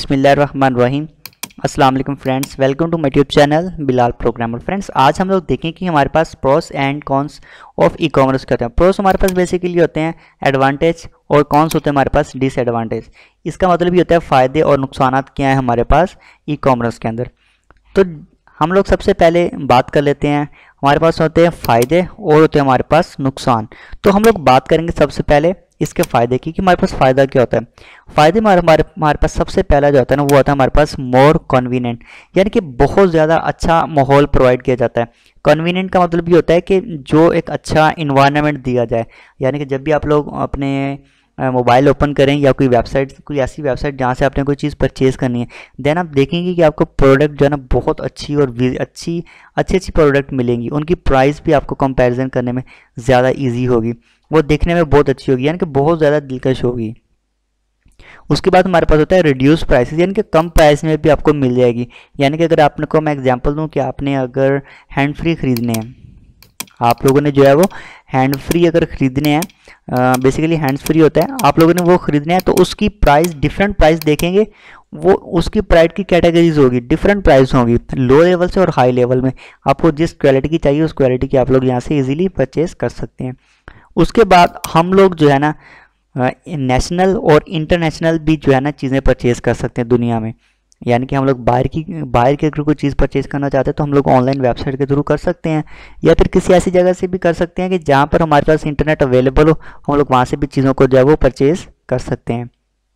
बिस्मिल्लाहिर्रहमानिर्रहीम। अस्सलाम वालेकुम friends, welcome to my YouTube channel Bilal programmer. Friends, आज हम लोग देखें कि हमारे पास pros and cons of e commerce क्या होते हैं। प्रोस हमारे पास बेसिकली होते हैं एडवांटेज और कॉन्स होते हैं हमारे पास डिसएडवांटेज। इसका मतलब ये होता है फ़ायदे और नुकसानात क्या हैं हमारे पास ई कॉमर्स के अंदर। तो हम लोग सबसे पहले बात कर लेते हैं, हमारे पास होते हैं फ़ायदे और होते हैं हमारे पास नुकसान। तो हम लोग बात करेंगे सबसे पहले इसके फ़ायदे की कि हमारे पास फ़ायदा क्या होता है। फ़ायदे हमारे पास सबसे पहला जो होता है ना वो होता है हमारे पास मोर कन्वीनियंट, यानी कि बहुत ज़्यादा अच्छा माहौल प्रोवाइड किया जाता है। कन्वीनियंट का मतलब ये होता है कि जो एक अच्छा इन्वायरमेंट दिया जाए, यानी कि जब भी आप लोग अपने मोबाइल ओपन करें या कोई वेबसाइट, कोई ऐसी वेबसाइट जहाँ से आपने कोई चीज़ परचेज़ करनी है, देन आप देखेंगे कि आपको प्रोडक्ट जो है ना बहुत अच्छी और अच्छी प्रोडक्ट मिलेंगी। उनकी प्राइस भी आपको कंपैरिजन करने में ज़्यादा इजी होगी, वो देखने में बहुत अच्छी होगी, यानी कि बहुत ज़्यादा दिलकश होगी। उसके बाद हमारे पास होता है रिड्यूस प्राइसेस, यानी कि कम प्राइस में भी आपको मिल जाएगी। यानी कि अगर आपने को मैं एग्जांपल दूं कि आपने अगर हैंड फ्री ख़रीदने हैं, आप लोगों ने जो है वो हैंड फ्री अगर ख़रीदने हैं, बेसिकली हैंड्स फ्री होता है, आप लोगों ने वो ख़रीदने हैं तो उसकी प्राइस डिफरेंट प्राइस देखेंगे, वो उसकी प्राइस की कैटेगरीज होगी, डिफरेंट प्राइस होगी लो लेवल से और हाई लेवल में। आपको जिस क्वालिटी की चाहिए उस क्वालिटी की आप लोग यहाँ से इजीली परचेज कर सकते हैं। उसके बाद हम लोग जो है ना नेशनल और इंटरनेशनल भी जो है ना चीज़ें परचेज कर सकते हैं दुनिया में। यानी कि हम लोग बाहर की अगर कोई चीज़ परचेज करना चाहते हैं तो हम लोग ऑनलाइन वेबसाइट के थ्रू कर सकते हैं, या फिर किसी ऐसी जगह से भी कर सकते हैं कि जहाँ पर हमारे पास इंटरनेट अवेलेबल हो, हम लोग वहाँ से भी चीज़ों को जो है वो परचेज कर सकते हैं।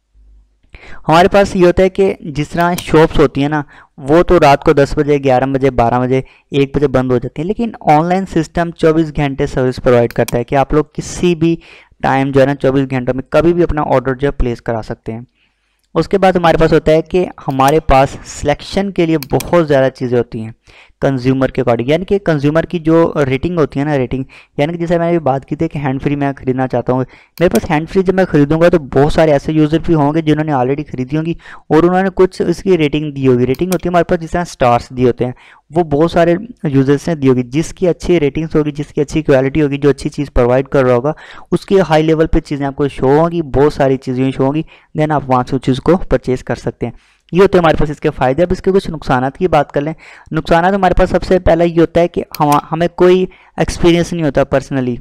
हमारे पास ये होता है कि जिस तरह शॉप्स होती हैं ना, वो तो रात को 10 बजे, 11 बजे, 12 बजे, 1 बजे बंद हो जाती हैं, लेकिन ऑनलाइन सिस्टम 24 घंटे सर्विस प्रोवाइड करता है कि आप लोग किसी भी टाइम जो है ना 24 घंटों में कभी भी अपना ऑर्डर जो है प्लेस करा सकते हैं। उसके बाद हमारे पास होता है कि हमारे पास सिलेक्शन के लिए बहुत ज़्यादा चीज़ें होती हैं कंज्यूमर के अकॉर्डिंग, यानी कि कंज्यूमर की जो रेटिंग होती है ना, रेटिंग, यानी कि जैसे मैंने भी बात की थी कि हैंड फ्री मैं खरीदना चाहता हूँ, मेरे पास हैंड फ्री जब मैं खरीदूंगा तो बहुत सारे ऐसे यूज़र भी होंगे जिन्होंने ऑलरेडी खरीदी होंगी और उन्होंने कुछ इसकी रेटिंग दी होगी। रेटिंग होती है हमारे पास जिस तरह स्टार्स दिए होते हैं, वो बहुत सारे यूजर्स ने दी होगी। जिसकी अच्छी रेटिंग्स होगी, जिसकी अच्छी क्वालिटी होगी, जो अच्छी चीज़ प्रोवाइड कर रहा होगा, उसकी हाई लेवल पे चीज़ें आपको शो होंगी, बहुत सारी चीज़ें शो होंगी, देन आप वहाँ से उस चीज़ को परचेज कर सकते हैं। ये होते हैं हमारे पास इसके फ़ायदे। अब इसके कुछ नुकसानात की बात कर लें। नुकसानात हमारे पास सबसे पहला ये होता है कि हमें कोई एक्सपीरियंस नहीं होता पर्सनली।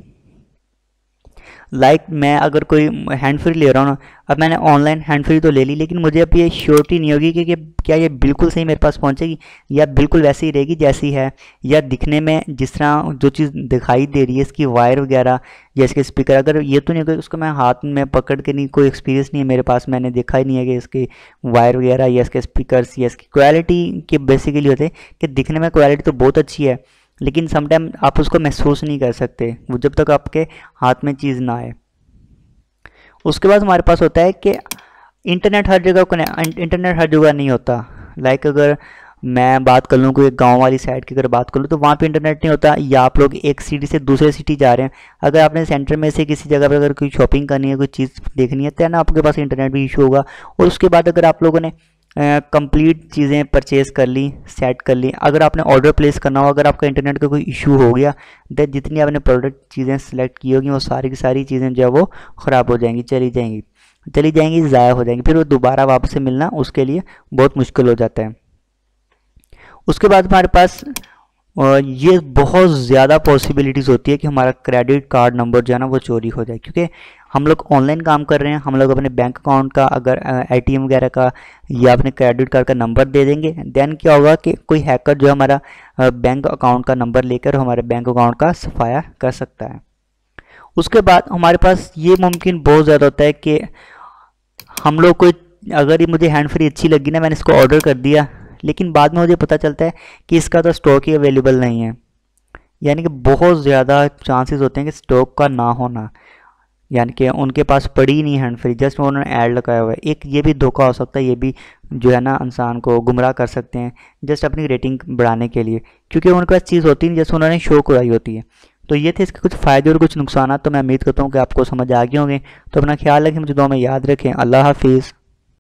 मैं अगर कोई हैंड फ्री ले रहा हूँ ना, अब मैंने ऑनलाइन हैंड फ्री तो ले ली, लेकिन मुझे अब ये श्योरिटी नहीं होगी कि क्या ये बिल्कुल सही मेरे पास पहुँचेगी या बिल्कुल वैसी ही रहेगी जैसी है, या दिखने में जिस तरह जो चीज़ दिखाई दे रही है, इसकी वायर वगैरह या इसके स्पीकर, अगर ये तो नहीं होगा उसको मैं हाथ में पकड़ के, नहीं, कोई एक्सपीरियंस नहीं है मेरे पास, मैंने देखा ही नहीं है कि इसकी वायर वगैरह या इसके स्पीकर्स या इसकी क्वालिटी के बेसिकली होते हैं कि दिखने में क्वालिटी तो बहुत अच्छी है, लेकिन समटाइम आप उसको महसूस नहीं कर सकते वो जब तक आपके हाथ में चीज़ ना आए। उसके बाद हमारे पास होता है कि इंटरनेट हर जगह नहीं होता। अगर मैं बात कर लूँ कोई गांव वाली साइड की अगर बात कर लूँ तो वहाँ पे इंटरनेट नहीं होता, या आप लोग एक सिटी से दूसरे सिटी जा रहे हैं, अगर आपने सेंटर में से किसी जगह पर अगर कोई शॉपिंग करनी है, कोई चीज़ देखनी है, तो ना आपके पास इंटरनेट भी इशू होगा। और उसके बाद अगर आप लोगों ने कंप्लीट चीज़ें परचेज़ कर ली, सेट कर ली, अगर आपने ऑर्डर प्लेस करना हो, अगर आपका इंटरनेट का कोई इशू हो गया, तो जितनी आपने प्रोडक्ट चीज़ें सेलेक्ट की होगी वो सारी की सारी चीज़ें जो है वो ख़राब हो जाएंगी, चली जाएंगी, ज़ाया हो जाएंगी, फिर वो दोबारा वापस से मिलना उसके लिए बहुत मुश्किल हो जाता है। उसके बाद हमारे पास ये बहुत ज़्यादा पॉसिबिलिटीज़ होती है कि हमारा क्रेडिट कार्ड नंबर जो है ना वो चोरी हो जाए, क्योंकि हम लोग ऑनलाइन काम कर रहे हैं। हम लोग अपने बैंक अकाउंट का अगर ATM वगैरह का या अपने क्रेडिट कार्ड का नंबर दे देंगे, देन क्या होगा कि कोई हैकर जो है हमारा बैंक अकाउंट का नंबर लेकर हमारे बैंक अकाउंट का सफाया कर सकता है। उसके बाद हमारे पास ये मुमकिन बहुत ज़्यादा होता है कि हम लोग कोई, अगर ये मुझे हैंड फ्री अच्छी लगी ना, मैंने इसको ऑर्डर कर दिया, लेकिन बाद में मुझे पता चलता है कि इसका तो स्टॉक ही अवेलेबल नहीं है, यानी कि बहुत ज़्यादा चांसेस होते हैं कि स्टॉक का ना होना, यानी कि उनके पास पड़ी ही नहीं हैंड फ्री, जस्ट उन्होंने ऐड लगाया हुआ है। एक ये भी धोखा हो सकता है, ये भी जो है ना इंसान को गुमराह कर सकते हैं जस्ट अपनी रेटिंग बढ़ाने के लिए, क्योंकि उनके पास चीज़ होती नहीं जैसे उन्होंने शो कराई होती है। तो ये थे इसके कुछ फ़ायदे और कुछ नुकसान। तो मैं उम्मीद करता हूँ कि आपको समझ आ गए होंगे। तो अपना ख्याल रखें, मुझे दुआ में याद रखें। अल्लाह हाफिज़।